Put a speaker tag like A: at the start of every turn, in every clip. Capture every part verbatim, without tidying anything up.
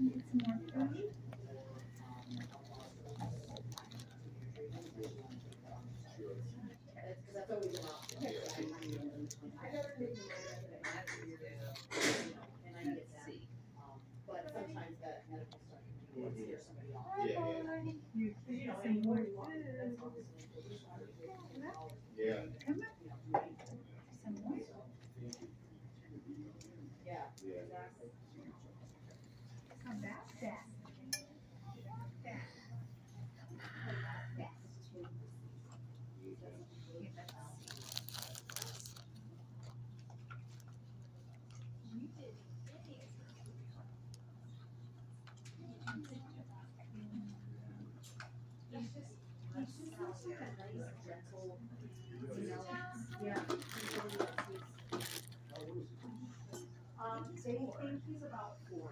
A: Um, they think he's about four.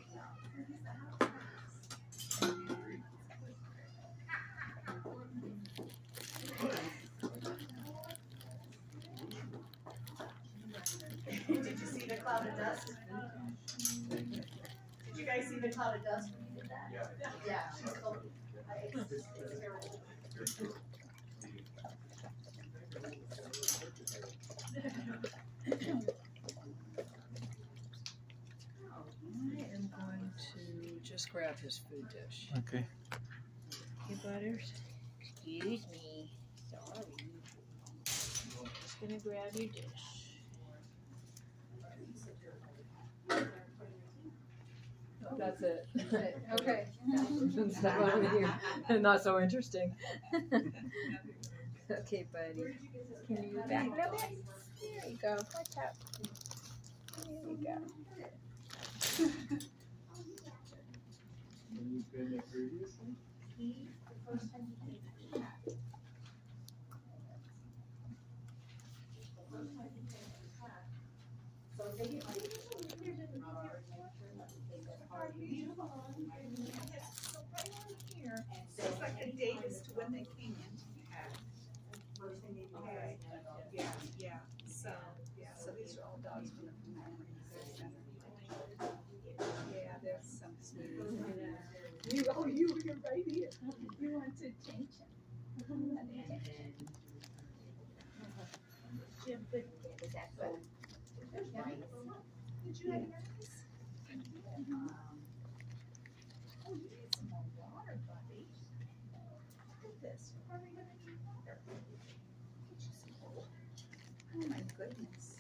A: Did you see the cloud of dust? Did you guys see the cloud of dust when you did that? Yeah. Yeah, she's so, it's, it's terrible.
B: I am going to just grab his food dish.
C: Okay.
B: Okay, Butters. Excuse me. Sorry. Just gonna grab your dish. Oh, that's it. That's it. Okay. Not so interesting. Okay, buddy. Can you back a little bit? There you go. Watch out. There you go.
C: You've been there previously?
A: He, the first time he came to P A C C. The first time he came to P A C C. So they get like, here's a car, they get a car, you
D: So right on here, so it's like a date as to when they came into P A C C.
A: first thing they do.
D: Okay. Yeah, yeah. So, yeah, so these are all dogs from the yeah, there's some sweet. You, oh, you were right here. You want to change it. Jim, but is that good? Did you have nervous? Oh, you need some more water, buddy. Look at this. Are we gonna need water? Get you some water. Oh my goodness.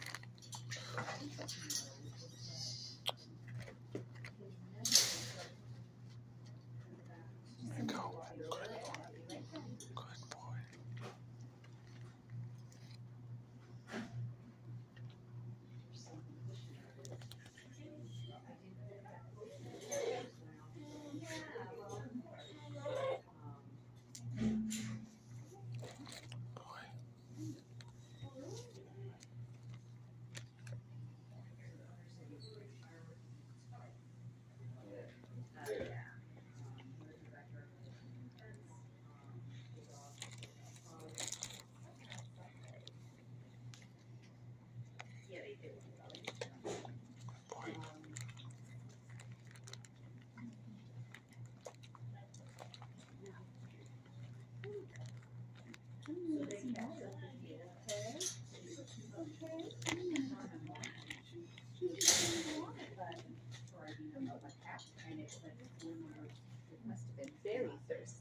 C: Go. Good boy. Good boy.
D: Must have been very thirsty.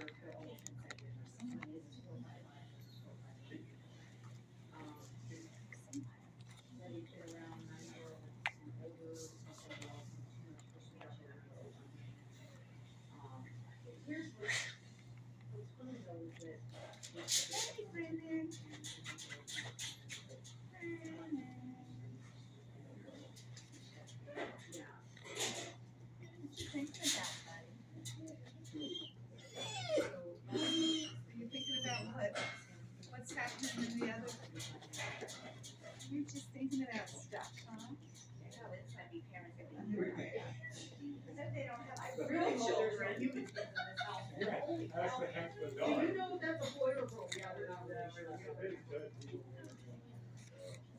D: Hey, Brendan. Thanks for that, buddy. You're thinking about what? What's happening in the other? You're just thinking about stuff, huh? No, it's might be parents that they they don't have. I really should have read you. Do you know if that's a boy or girl? Yeah, they're not really sure.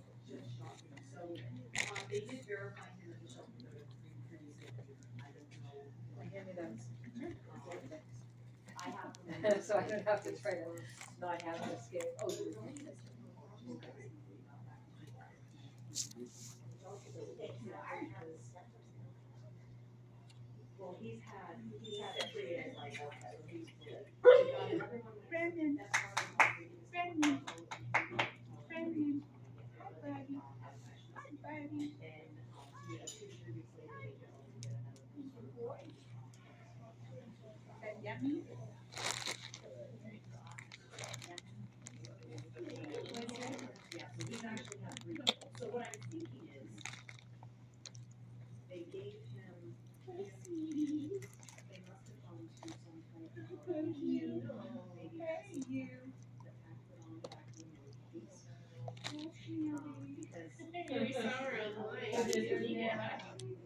D: So, um, they did verify him. I don't know.
E: So I don't have to try to not have an escape. Oh, you
A: Well, he's had, he's had three and like,
D: Brandon. Brandon. Brandon. Hi, buddy. Hi, buddy. Is that yummy?
A: so what I'm thinking is, they gave him, they must have gone to some kind of.
D: Thank you.
A: Maybe
D: Thank you.
A: the fact that on the back of the case,
D: Thank you.
A: because.
F: Very sorry, I'm lying. Yeah.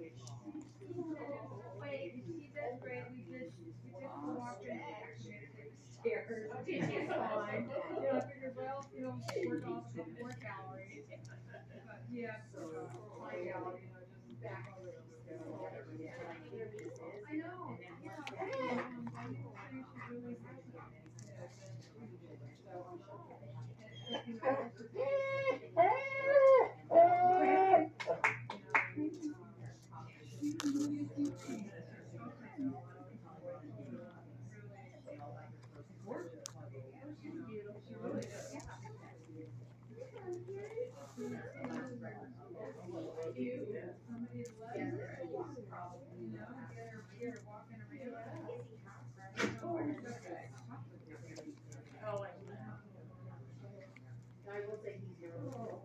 B: Wait, she did great. We did, we did walk in
E: stairs.
B: Okay, she's fine. You know, I figured, well, you know, work off some more calories. But yeah, so, my gal, you know, just back over the I know, yeah. Um, I think she should really have that.
A: I will say he's your own.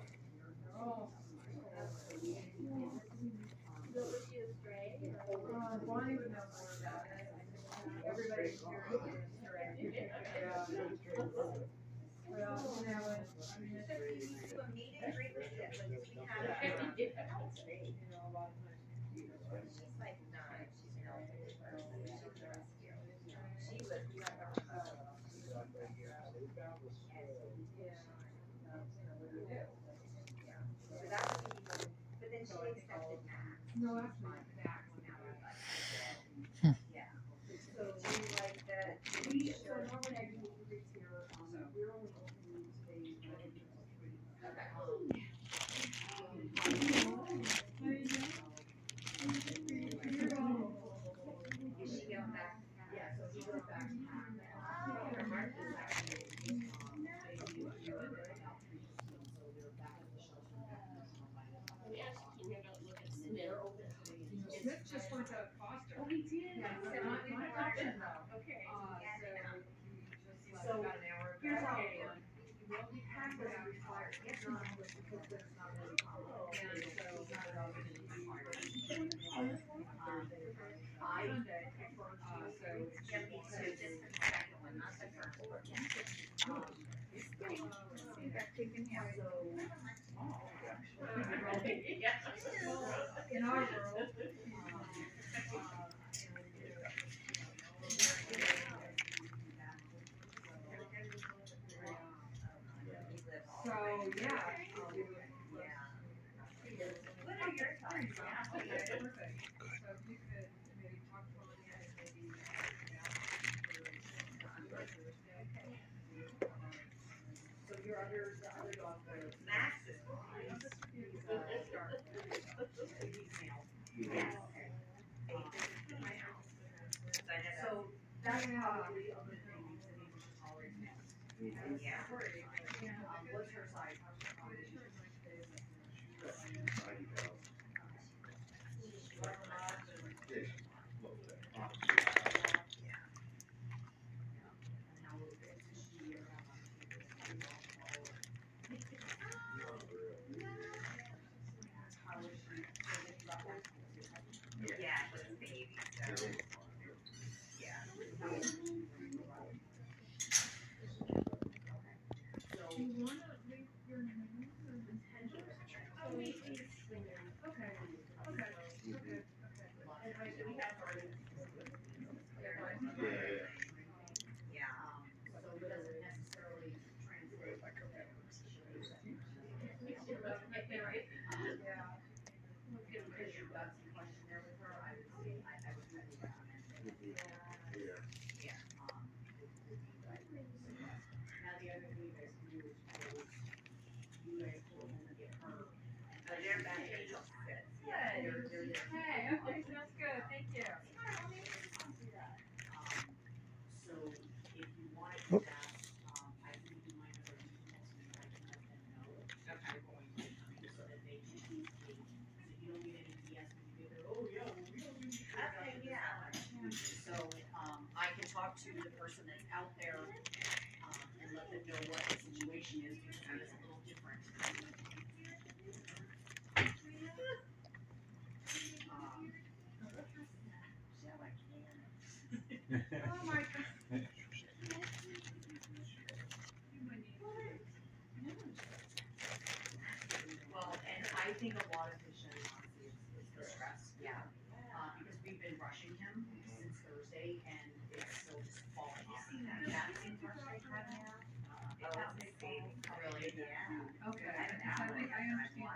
B: Uh, Bonnie would know more about it. Everybody's here is correct. Yeah. Well, you know, I mean, it's, you know, a lot of times.
D: She's like nine. She's an elementary person. She was, we have her, uh, so that was even, but then she accepted Max.
B: No, that's fine.
D: Max now is like, yeah. So we like that.
A: We, so normally I do the weeks here, um, we're only open today.
D: Is she going back?
A: Yeah, so he goes back to
D: Oh, her heart is actually.
F: Yes, you can go look at Smith.
A: They're open today.
B: Smith just went to Foster.
A: Oh, he did?
B: Yeah,
D: So
B: so
D: not
B: my,
D: in
B: my
D: the
B: adoption
D: garden.
B: though.
D: Okay.
B: Uh,
D: Yeah,
B: so
D: yeah.
B: we just like
A: So,
B: about an hour ago.
A: here's how it
B: And
A: works. Well, we pack doesn't require, it's not, because that's not really common.
B: And so not at all gonna be required.
A: I,
B: Sunday, uh, so.
D: Yeah, me too, just the second one, not the first one.
A: um,
D: See, that chicken has
A: so,
B: In our world. So, yeah.
D: What are your times?
B: Okay, perfect. So if you could maybe talk to them and maybe.
A: so your other, the other dog, the
D: Max is
A: He's, uh, dark. He's male.
D: Yes. Hey, this is my house. So I had a-
A: So that's probably the other thing needs to be, we should tolerate males.
D: Yeah.
A: Um, what's her size? How's her combination?
D: Yeah, it was a baby, so. Yeah.
A: So,
B: Do you wanna leave your name or the intention?
A: oh, we, we,
B: Okay, okay, okay, okay.
A: and I, we have already.
D: Yeah.
A: Um, so it doesn't necessarily translate.
B: Yeah.
A: Because you've got some question there with her, I would say, I, I would.
B: Oh, Micah.
A: Well, and I think a lot of his shedding honestly is, is the stress, yeah. Uh, because we've been brushing him since Thursday and it's still just falling off.
D: That seems frustrating right now. It's a big baby.
A: Really?
D: Yeah.
B: Okay, I think I understand.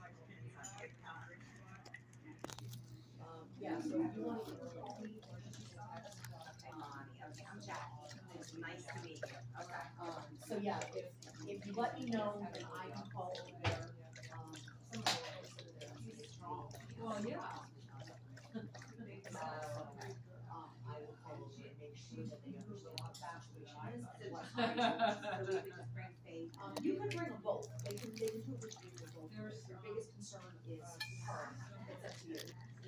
E: Um, yeah, so if you want to call me or just
D: Okay, Bonnie, okay, I'm Jackie. It's nice to meet you. Okay.
E: Um, so yeah, if, if you let me know, then I can call over there, um, some of the folks that are there, he's strong. Well, yeah. So, um, I will call over and make sure that they understand what evacuation is. and what time it is. Um, you can bring them both, they can, they can do it with you with both, your, your biggest concern is her, it's up to you.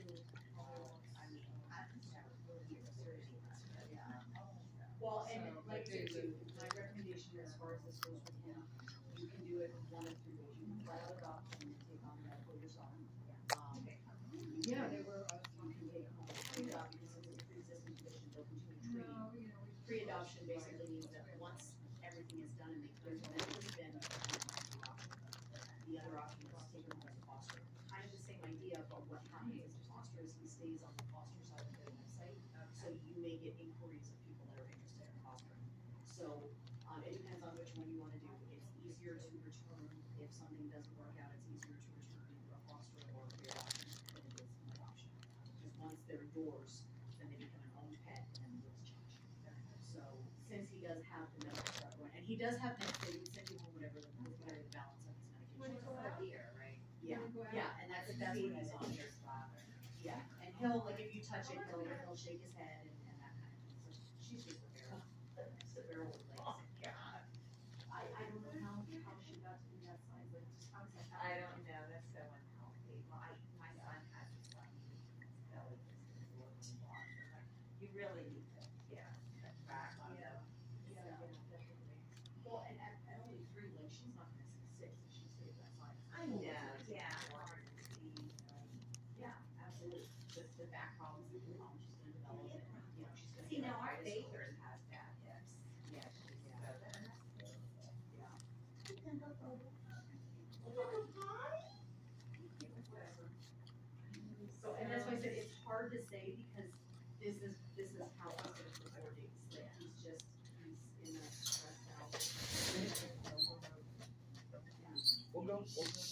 E: Well, and like I said too, my recommendation as far as this goes with him, you can do it one of three ways. You can fly out adoption and take on the medical yourself. Um, yeah, they were, uh, you can take home pre-adoption because it's a pre-existing condition, they'll continue treating.
B: No, you know, we-
E: Pre-adoption basically means that once everything is done and they clear the medical, then the other option is take him home as a foster. Kind of the same idea, but what happens is foster is he stays on the foster side of the website, so you may get inquiries of people that are interested in fostering. So, um, it depends on which one you wanna do. It's easier to return, if something doesn't work out, it's easier to return either a foster or a pre-adoption than it is an adoption. Because once they're yours, then they become an own pet and then rules change. So, since he does have the medical stuff going, and he does have meds, they would send you home whatever the, whatever the balance of his
B: When you
E: medication.
B: go out.
D: Here, right?
E: Yeah,
B: When you go out.
E: yeah, and that's, that's what he's on. Yeah, and he'll, like, if you touch it, he'll, he'll shake his head and, and that kind of thing, so she's just a barrel, just a barrel with legs.
D: Oh, God.
E: I, I don't know how, how she got to be that size, like, just, I was like.
D: I don't know, that's so unhealthy. Well, I, my son has a son, his belly just is a little large. I'm like, you really need to, yeah, cut back on
E: Yeah.
D: them.
E: Yeah, yeah, definitely. Well, and at, at only three, like, she's not gonna see six if she stays that size.
D: I know, yeah, hard to see, um,
E: Yeah, absolutely, just the back problems that come on, she's gonna develop it, you know, she's gonna.
D: see,
E: get
D: now our
E: arthritis.
D: Baker has bad hips. Yeah, she's so bad.
E: So, and that's why I said it's hard to say because this is, this is how he's gonna before days, like he's just, he's in a stressed out.
C: We'll go, we'll go.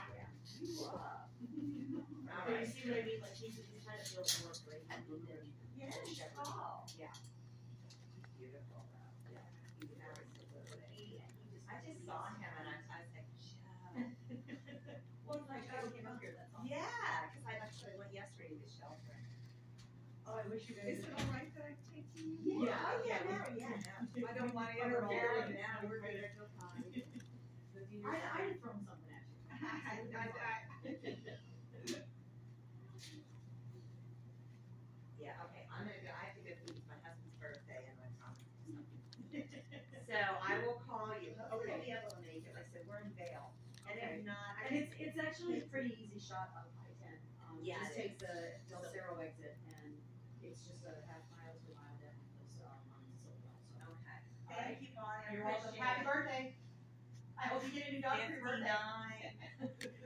E: But you see what I mean, like he's, he's kind of building more great.
D: Yeah, she's tall.
E: Yeah.
D: Beautiful though.
E: Yeah.
D: Absolutely. I just saw him and I, I was like, Joe.
E: Well, it's like, I came up here, that's all.
D: Yeah, because I actually went yesterday to the shelter.
E: Oh, I wish you guys.
B: Is it all right that I take you?
E: Yeah,
D: Oh, yeah,
E: yeah.
D: no, yeah, no.
B: I don't want to
E: We're
B: interfere.
E: good.
D: Now we're good. It's okay.
E: I, I'd thrown something at you.
B: I, I, I,
D: Yeah, okay, I'm gonna go, I have to go feed my husband's birthday and my mom. So I will call you, hopefully I'll be able to make it, like I said, we're in Vail, and if not, I
E: And
D: can.
E: it's, it's actually a pretty easy shot on I ten. Um,
D: Yeah,
E: just
D: it
E: take the Del Cerro exit and it's just a half mile to a mile down this, um, on Silver. So.
D: Okay,
E: All right.
D: thank you, Bonnie, I
E: You're welcome.
D: appreciate
E: Happy
D: it.
E: birthday. I hope you get a new dog for your birthday.
D: fifty-nine.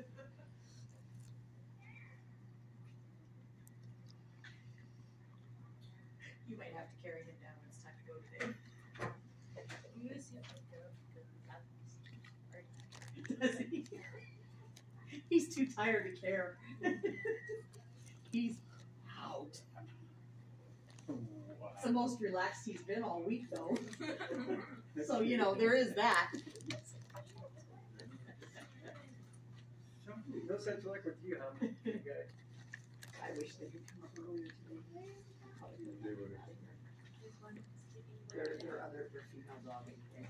E: You might have to carry him down when it's time to go today. Does he? He's too tired to care. He's out. It's the most relaxed he's been all week though. So, you know, there is that.
C: No such luck with you, huh? You guys.
E: I wish they could come up earlier today.
C: They would.
E: Their, their other, their female dog.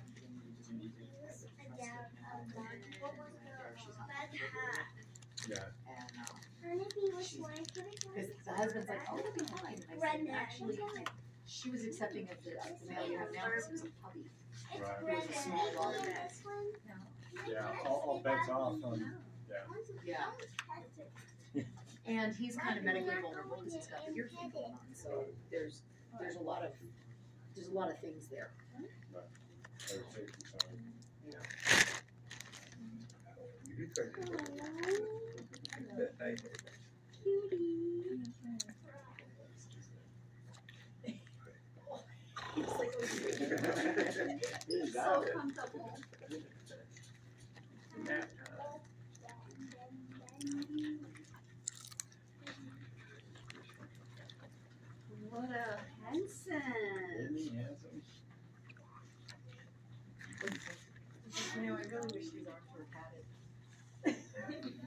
C: Yeah.
E: And, um,
G: Which one?
E: Because the husband's like, oh, it'll be fine. I said, actually, she was accepting of the, of the male you have now because it was a puppy.
C: Right.
G: It's
E: small dog.
G: this one.
C: Yeah, all, all bets off on,
E: Yeah. And he's kind of medically vulnerable because he's got the ear thing going on. So there's there's a lot of, there's a lot of things there.
C: Better safety side.
E: It's like, so comfortable. What a Henson.
D: You know, I really wish these arms were padded.